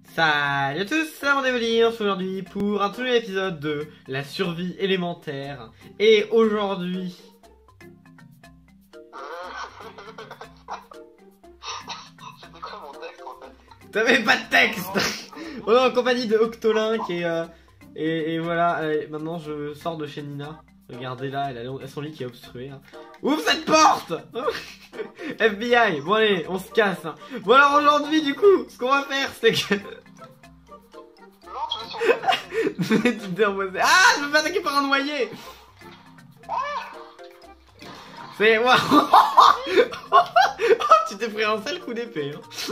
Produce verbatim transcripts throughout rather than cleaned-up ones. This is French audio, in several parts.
Salut à tous, c'est Mandévolire aujourd'hui pour un tout nouvel épisode de la survie élémentaire. Et aujourd'hui... C'était quoi mon texte en fait? T'avais pas de texte. On est en compagnie de Octolink et, euh, et, et voilà, allez, maintenant je sors de chez Nina. Regardez là, elle a son lit qui est obstrué. Hein. Ouvre cette porte. F B I, bon allez, on se casse. Hein. Bon alors aujourd'hui du coup, ce qu'on va faire c'est que... Non, tu veux sur tu t'es reposé. Ah, je me fais attaquer par un noyer. C'est moi. Tu t'es pris un sale coup d'épée. Hein.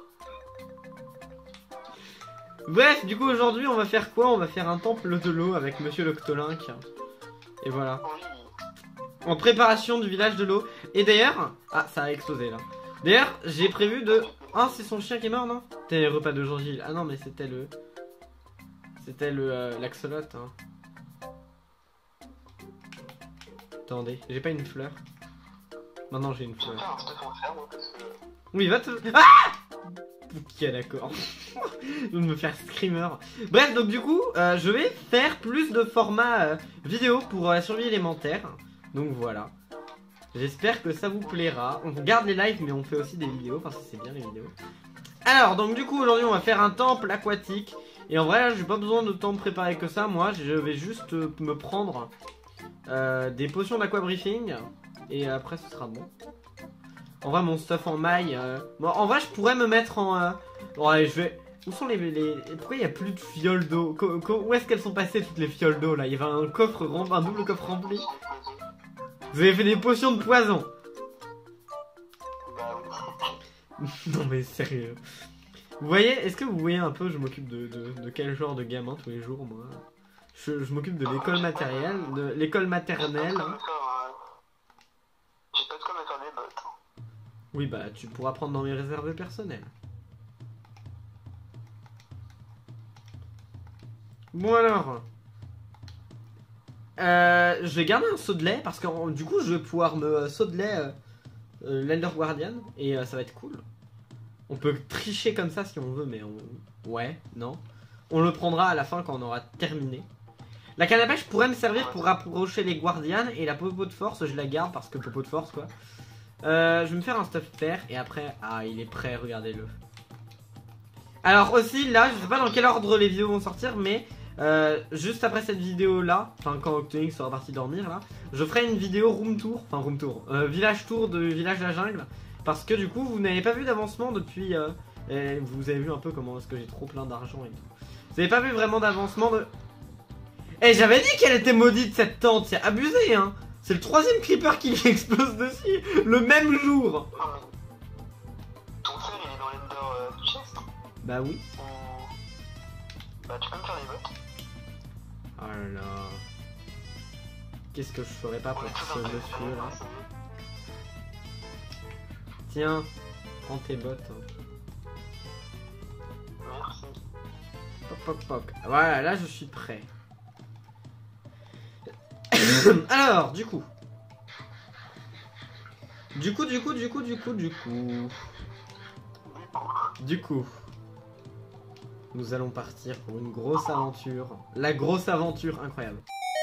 Bref, du coup aujourd'hui on va faire quoi? On va faire un temple de l'eau avec Monsieur l'Octolink. Et voilà. En préparation du village de l'eau. Et d'ailleurs... Ah, ça a explosé là. D'ailleurs, j'ai prévu de... Ah, c'est son chien qui est mort, non? C'était le repas de Jean-Gilles. Ah non, mais c'était le... C'était le... Euh, l'axolot, hein. Attendez, j'ai pas une fleur. Maintenant j'ai une fleur. Oui, va te... Ah! Ok, d'accord. Je vais me faire screamer. Bref, donc du coup, euh, je vais faire plus de format euh, vidéo pour euh, la survie élémentaire. Donc voilà. J'espère que ça vous plaira. On garde les lives, mais on fait aussi des vidéos, parce que c'est bien les vidéos. Alors, donc du coup, aujourd'hui, on va faire un temple aquatique. Et en vrai, là, j'ai pas besoin de temps préparé que ça. Moi, je vais juste euh, me prendre euh, des potions d'aquabriefing. Et après, ce sera bon. En vrai, mon stuff en maille. Euh... Bon, en vrai, je pourrais me mettre en. Euh... Bon, allez, je vais. Où sont les. les... Pourquoi il n'y a plus de fioles d'eau? Où est-ce qu'elles sont passées toutes les fioles d'eau là? Il y avait un coffre rempli, un double coffre rempli. Vous avez fait des potions de poison. Non, mais sérieux. Vous voyez, est-ce que vous voyez un peu, je m'occupe de, de, de quel genre de gamin tous les jours, moi? Je, je m'occupe de l'école matérielle, de l'école maternelle. J'ai pas de quoi mettre des bottes. Oui, bah tu pourras prendre dans mes réserves personnelles. Bon alors, euh, je vais garder un seau de lait parce que du coup je vais pouvoir me euh, seau de lait euh, euh, l'Elder Guardian et euh, ça va être cool. On peut tricher comme ça si on veut, mais on... ouais, non. On le prendra à la fin quand on aura terminé. La canne à pêche pourrait me servir pour rapprocher les Guardians et la popo de force je la garde parce que popo de force quoi. Euh, je vais me faire un stuff fer et après, ah il est prêt, regardez-le. Alors aussi là, je sais pas dans quel ordre les vidéos vont sortir, mais euh, juste après cette vidéo là, enfin quand Octolink sera parti dormir là, je ferai une vidéo room tour, enfin room tour, euh, village tour de village de la jungle, parce que du coup vous n'avez pas vu d'avancement depuis, euh, et vous avez vu un peu comment est-ce que j'ai trop plein d'argent et tout. Vous n'avez pas vu vraiment d'avancement de... Eh j'avais dit qu'elle était maudite cette tente, c'est abusé hein. C'est le troisième creeper qui lui explose dessus le même jour. Ton frère il est dans l'Ender euh, chest? Bah oui. Ou... Bah tu peux me faire des bottes. Oh là là. Qu'est-ce que je ferais pas pour ce monsieur là? Tiens, prends tes bottes. Merci. Poc poc poc. Voilà, là je suis prêt. Alors, du coup. Du coup, du coup, du coup, du coup, du coup. Du coup. Nous allons partir pour une grosse aventure. La grosse aventure incroyable.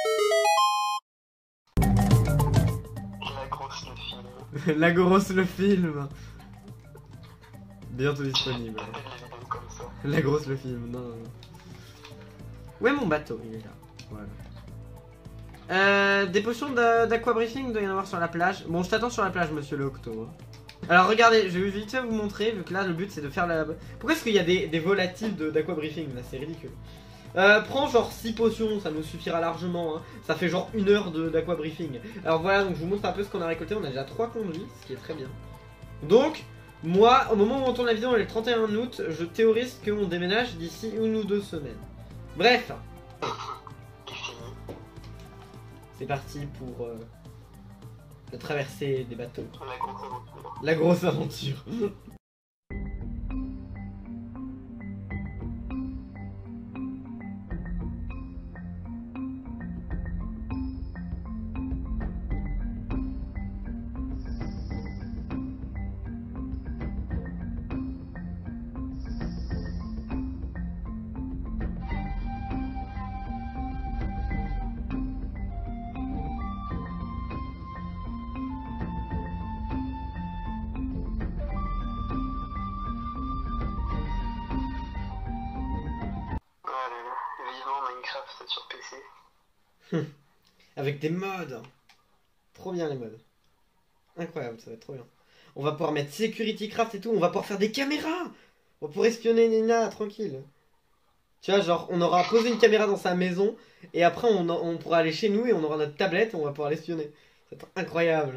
La grosse le film. La grosse le film. Bientôt disponible. Comme ça. La grosse le film, non. Où est mon bateau? Il est là. Voilà. Euh, des potions d'aquabriefing, il doit y en avoir sur la plage. Bon, je t'attends sur la plage, monsieur le Octo. Alors, regardez, je vais vite fait vous montrer, vu que là, le but c'est de faire la... Pourquoi est-ce qu'il y a des, des volatiles d'aquabriefing? Là, c'est ridicule. Euh, prends genre six potions, ça nous suffira largement. Hein. Ça fait genre une heure d'aquabriefing. Alors voilà, donc je vous montre un peu ce qu'on a récolté. On a déjà trois conduits, ce qui est très bien. Donc, moi, au moment où on tourne la vidéo, on est le trente et un août, je théorise qu'on déménage d'ici une ou deux semaines. Bref. C'est parti pour euh, la traversée des bateaux. La grosse aventure. La grosse aventure. Craft sur P C. Avec des mods. Trop bien les mods. Incroyable, ça va être trop bien. On va pouvoir mettre Security Craft et tout. On va pouvoir faire des caméras. On va pouvoir espionner Nina tranquille. Tu vois, genre, on aura posé une caméra dans sa maison. Et après, on, on pourra aller chez nous et on aura notre tablette et on va pouvoir l'espionner. Ça va être incroyable.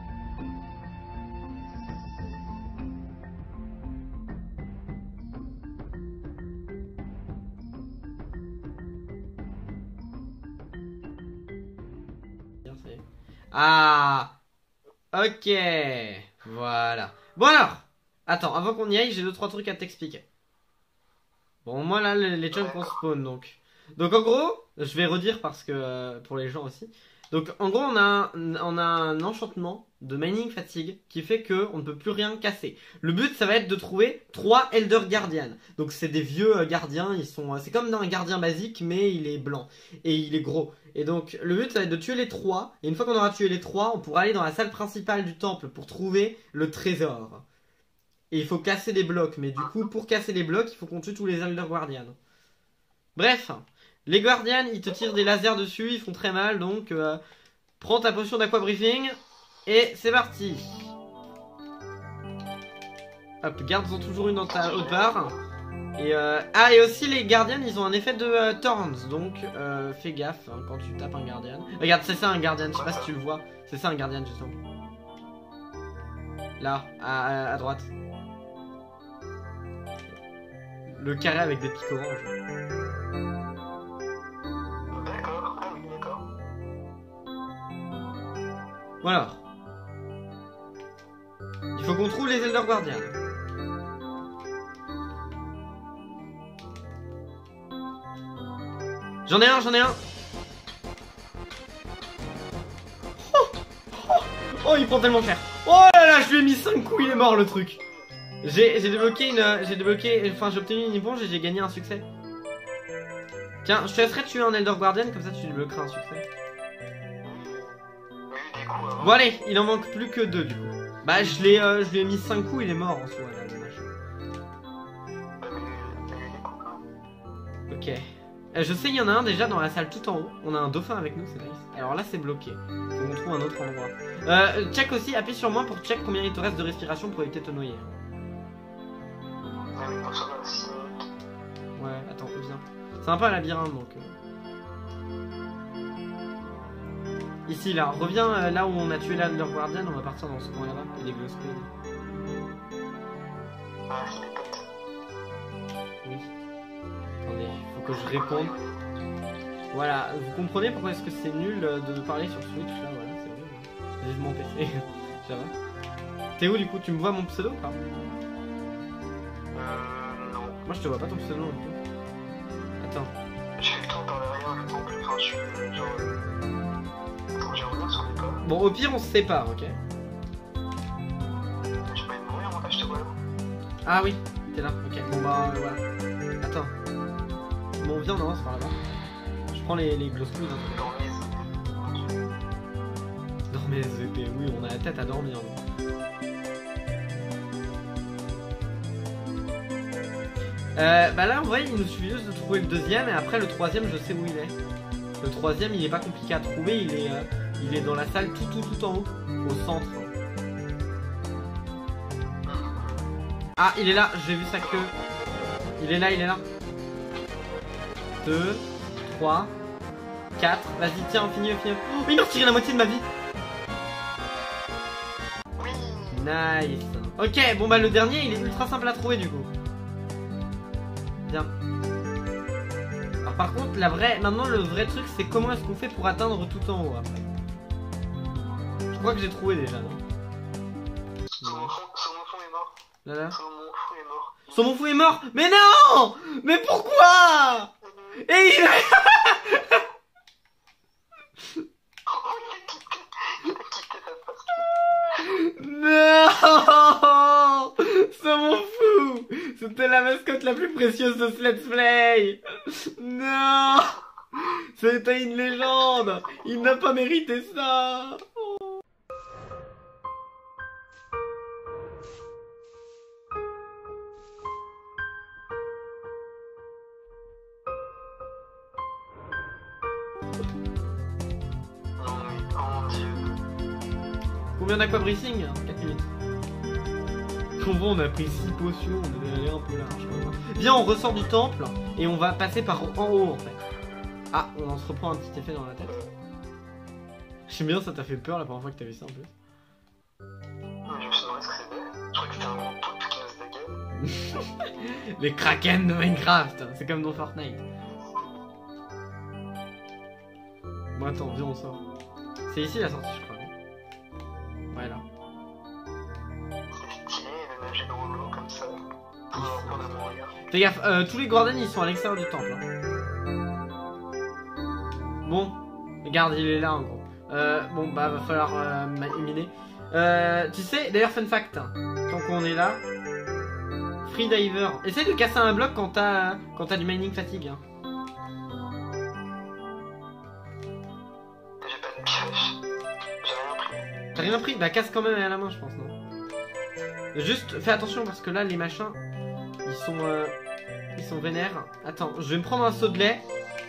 Ah, ok, voilà. Bon alors, attends, avant qu'on y aille, j'ai deux trois trucs à t'expliquer. Bon, moi là, les, les chunks on spawn donc. Donc en gros, je vais redire parce que euh, pour les gens aussi. Donc en gros, on a un, on a un enchantement de mining fatigue qui fait que on ne peut plus rien casser. Le but, ça va être de trouver trois Elder Guardians. Donc c'est des vieux euh, gardiens, ils sont, euh, c'est comme dans un gardien basique, mais il est blanc et il est gros. Et donc le but, ça va être de tuer les trois. Et une fois qu'on aura tué les trois, on pourra aller dans la salle principale du temple pour trouver le trésor. Et il faut casser des blocs, mais du coup, pour casser les blocs, il faut qu'on tue tous les Elder Guardians. Bref, les Guardians, ils te tirent des lasers dessus, ils font très mal, donc euh, prends ta potion d'aqua briefing et c'est parti. Hop, garde-en toujours une dans ta haute barre. Et euh... ah, et aussi les Guardians, ils ont un effet de euh, Thorns, donc euh, fais gaffe hein, quand tu tapes un Guardian. Regarde, c'est ça un Guardian, je sais pas si tu le vois, c'est ça un Guardian justement. Là, à, à droite. Le carré avec des pics oranges. D'accord, ah oui, d'accord. Voilà. Il faut qu'on trouve les Elder Guardians. J'en ai un, j'en ai un. Oh, oh, oh, il prend tellement cher. Oh là là, je lui ai mis cinq coups, il est mort le truc. J'ai débloqué une... J'ai débloqué... Enfin, j'ai obtenu une éponge et j'ai gagné un succès. Tiens, je te laisserai tuer un Elder Guardian, comme ça tu débloqueras un succès. Bon allez, il en manque plus que deux du coup. Bah je l'ai euh, je lui ai mis cinq coups, il est mort en soi là, le machin. Ok. Euh, je sais, il y en a un déjà dans la salle tout en haut. On a un dauphin avec nous, c'est nice. Alors là c'est bloqué. Faut qu'on trouve un autre endroit. Euh, check aussi, appuie sur moi pour check combien il te reste de respiration pour éviter de te noyer. Ouais, attends, viens. C'est un peu un labyrinthe donc. Ici, là, reviens euh, là où on a tué l'Elder Guardian, on va partir dans ce coin là-bas. Il y a des glow screens. Oui. Attendez, faut que je réponde. Voilà, vous comprenez pourquoi est-ce que c'est nul de parler sur Switch là, voilà, c'est horrible. Vive mon P C. Ça va. T'es où du coup? Tu me vois mon pseudo ou pas? Euh. Non. Moi je te vois pas ton pseudo non plus. Attends. Je fais le tour par derrière, je pense que enfin, je suis genre. Faut que j'y revienne sur les pas. Bon, au pire, on se sépare, ok? Je peux être mourir, moi, je te vois là. Ah oui, t'es là, ok. Bon bah, euh, voilà. Attends. Bon, viens, on avance par là-bas. Je prends les, les glow screens. Hein. Dans mes épées. Dans mes épées, oui, on a la tête à dormir. Donc. Euh, bah là, en vrai, il nous suffit juste de trouver le deuxième et après le troisième, je sais où il est. Le troisième, il est pas compliqué à trouver, il est, euh, il est dans la salle tout, tout, tout en haut, au centre. Ah, il est là, j'ai vu sa queue. Il est là, il est là. deux, trois, quatre. Vas-y, tiens, finis, finis. Oh, il m'a retiré la moitié de ma vie. Nice. Ok, bon bah le dernier, il est ultra simple à trouver du coup. Bien. Alors par contre, la vraie, maintenant le vrai truc, c'est comment est-ce qu'on fait pour atteindre tout en haut après. Je crois que j'ai trouvé déjà, non? Son enfant est mort. Là là. Son enfant est mort. Son mon fou est mort. Mais non. Mais pourquoi? Et il a... Non. C'est mon fou. C'était la mascotte la plus précieuse de ce let's play. Non. C'était une légende. Il n'a pas mérité ça. Combien d'aqua briefing? quatre minutes. Comment on a pris six potions, on est allé un peu large. Viens, on ressort du temple et on va passer par en haut en fait. Ah, on se reprend un petit effet dans la tête. J'aime bien, ça t'a fait peur la première fois que t'as vu ça en plus. Je me suis demandé ce que c'était. Je crois que c'était un gros poulpe qui nous attaquait. Les kraken de Minecraft, c'est comme dans Fortnite. Bon attends, viens on sort. C'est ici la sortie je crois. Ouais là. C'est stylé de nager dans l'eau comme ça. Pour, pour de mourir. Fais gaffe, euh, tous les Guardians ils sont à l'extérieur du temple. Hein. Bon, regarde il est là en gros. Euh, bon bah va falloir euh, éliminer. Euh, tu sais, d'ailleurs fun fact, hein, tant qu'on est là, Freediver, essaye de casser un bloc quand t'as quand t'as du mining fatigue. Hein. J'ai pas de pioche. J'ai rien pris. T'as rien pris? Bah casse quand même à la main je pense, non? Juste fais attention parce que là les machins, ils sont euh, ils sont vénères. Attends, je vais me prendre un seau de lait.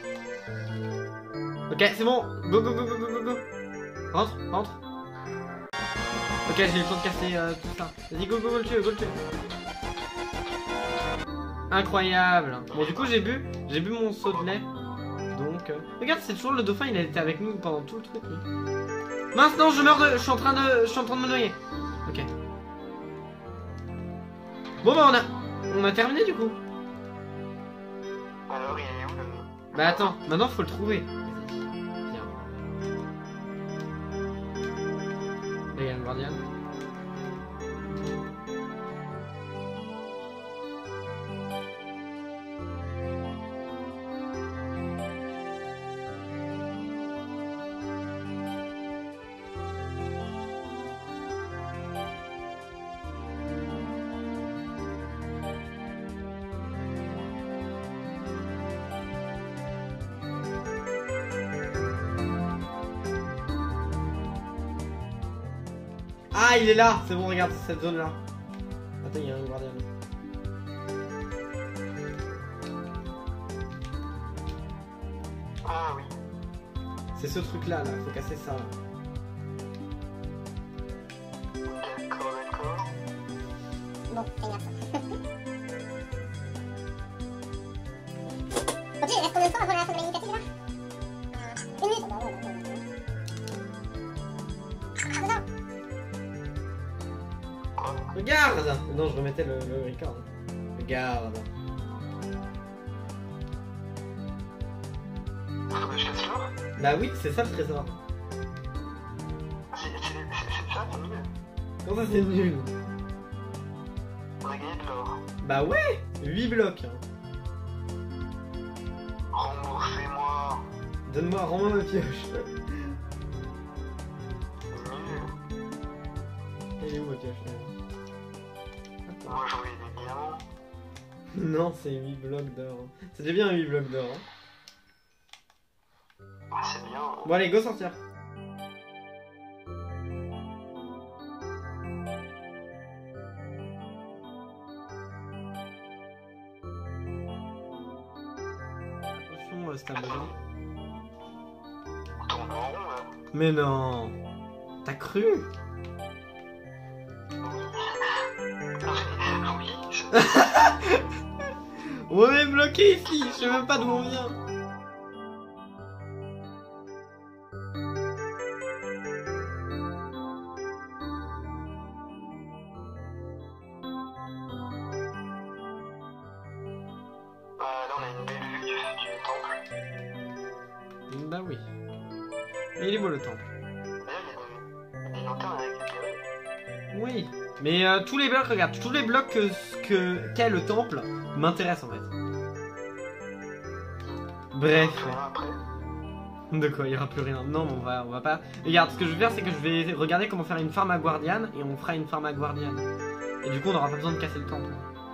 Ok, c'est bon, go go go go go go go. Rentre, rentre. Ok, j'ai eu le temps de casser euh, tout ça. Vas-y, go go go le tuer, go le tuer. Incroyable. Bon, du coup, j'ai bu, j'ai bu mon seau de lait. Donc, euh... regarde, c'est toujours le dauphin, il a été avec nous pendant tout le truc. Lui. Mince, non, je meurs de, je suis en train de, je suis en train de me noyer. Ok. Bon bah on a, on a terminé du coup. Alors il est où le... Bah attends, maintenant faut le trouver. Là, il y a un guardian. Ah, il est là. C'est bon, regarde cette zone là. Attends, il y a un guardian. Ah oui. C'est ce truc là, là, faut casser ça là. D'accord, d'accord. Bon, c'est bien ça. Ok, il reste combien de temps avant la fin de la initiative là? Une minute. Ah non. Regarde. Non, je remettais le, le record. Regarde. Faut que je casse l'or? Bah oui, c'est ça le trésor. C'est c'est- c'est ça, c'est nul. Comment ça c'est nul? On a gagné de l'or. Bah ouais, huit blocs. Hein. Remboursez-moi. Donne-moi, rends-moi ma pioche. Nul. Elle est où ma pioche là? Moi je voulais des diamants. Non, c'est huit blocs d'or. C'est déjà bien huit blocs d'or. Hein. Ah, c'est bien. Bon allez, go sortir. Attention, euh, c'est un besoin. On tourne en rond là. Mais non. T'as cru? Oui. On est bloqué ici, je sais même pas d'où on vient. Ah, là on a une belle vue du, du temple. Bah oui. Mais il est beau le temple. D'ailleurs il y a des, des lanternes à récupérer. Oui. Mais euh, tous les blocs, regarde, tous les blocs que que qu'est le temple m'intéressent en fait. Bref. On verra après. De quoi, il y aura plus rien. Non, mais on va, on va pas. Regarde, ce que je vais faire, c'est que je vais regarder comment faire une farm à guardian et on fera une farm à guardian. Et du coup, on n'aura pas besoin de casser le temple.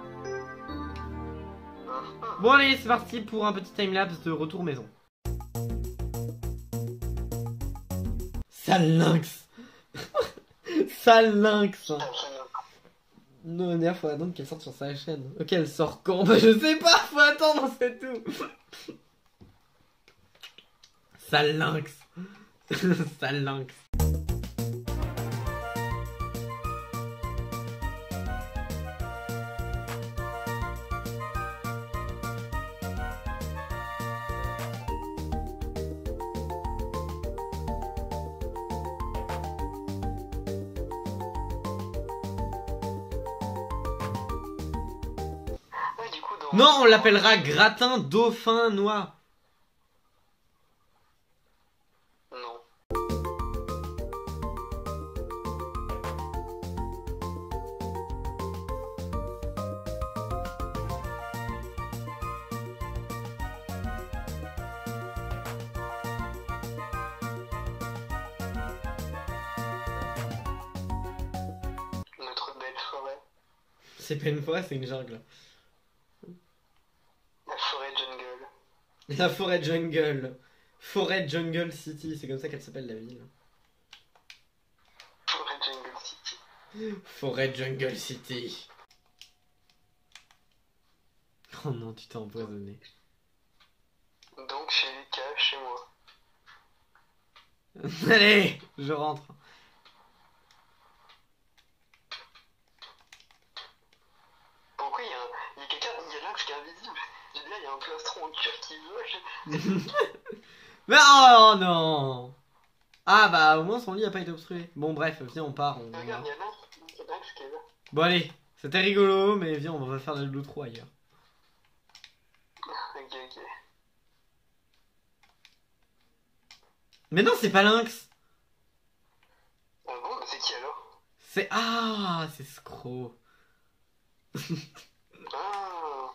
Bon allez, c'est parti pour un petit timelapse de retour maison. Sale lynx. Sale lynx. Non, la dernière faut attendre qu'elle sorte sur sa chaîne. Ok, elle sort quand? Bah je sais pas, faut attendre, c'est tout. Sale lynx. Sale lynx. Non, on l'appellera gratin dauphinois. Non. Notre belle forêt. C'est pas une forêt, c'est une jungle. La forêt jungle. La forêt jungle. Forêt jungle city, c'est comme ça qu'elle s'appelle la ville. Forêt jungle city. Forêt jungle city. Oh non, tu t'es empoisonné. Donc chez Lucas, chez moi. Allez, je rentre. Pourquoi il y a, un... il y a quelqu'un, il y a Lynx qui est invisible. J'ai dit là, il y a un plastron en cuir qui vole. Mais oh non. Ah bah au moins son lit a pas été obstrué. Bon bref, viens on part. On... Regarde, il y a Lynx, il y a Lynx qui est là. Bon allez, c'était rigolo, mais viens on va faire de l'outro ailleurs. Ok, ok. Mais non, c'est pas Lynx. Ah bon, mais c'est qui alors? C'est... Ah, c'est Scro. Ah.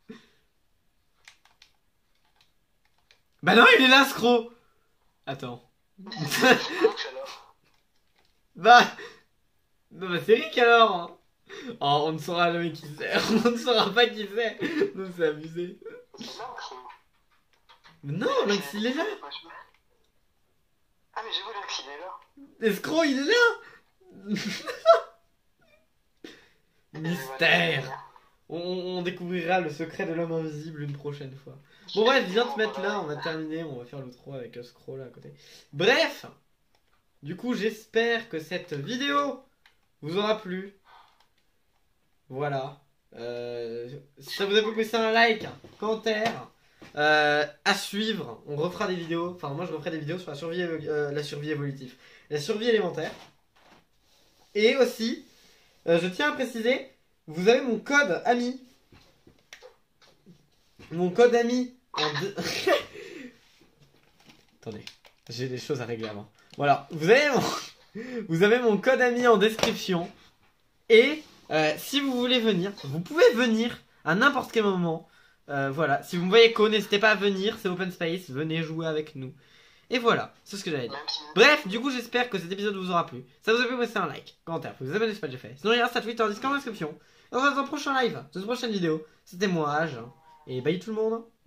Bah non, il est là, Scro. Attends. C'est Lynx alors. Bah... Non, bah c'est Rick alors. Hein. Oh, on ne saura jamais qui c'est. On ne saura pas qui c'est. Non, c'est abusé. C'est Lynx. Mais non, Lynx, il est là. Ah mais j'ai vu Lynx, il est là. Et Scro, il est là. Mystère. On, on découvrira le secret de l'homme invisible une prochaine fois. Bon bref, viens te mettre là, on va terminer, on va faire l'outro avec le scroll à côté. Bref, du coup j'espère que cette vidéo vous aura plu. Voilà. Euh, si ça vous a plu, laissez un like, un commentaire. Euh, à suivre, on refera des vidéos. Enfin moi je referai des vidéos sur la survie, euh, la survie évolutive, la survie élémentaire. Et aussi, euh, je tiens à préciser, vous avez mon code ami. Mon code ami en deux... Attendez, j'ai des choses à régler avant. Voilà, vous avez mon, vous avez mon code ami en description. Et euh, si vous voulez venir, vous pouvez venir à n'importe quel moment. Euh, voilà, si vous me voyez Co, n'hésitez pas à venir, c'est open space, venez jouer avec nous. Et voilà, c'est ce que j'allais dire. Bref, du coup j'espère que cet épisode vous aura plu. Ça vous a plu, laissez un like, commentaire, vous abonnez si c'est pas déjà fait. Sinon il reste à Twitter, Discord en description. On se retrouve dans un prochain live, dans une prochaine vidéo. C'était moi, Age, et bye tout le monde.